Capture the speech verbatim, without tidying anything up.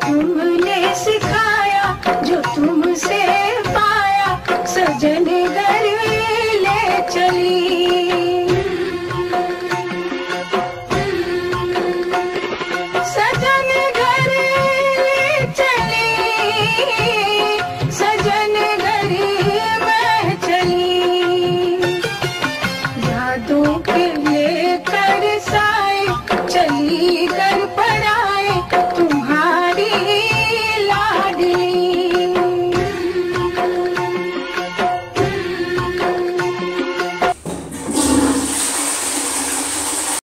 तुमने सिखाया जो तुमसे पाया, सजन घर ले चली। सजन घर ले चली, सजन घर मैं चली। यादों के लेकर साए चली घर पड़ा।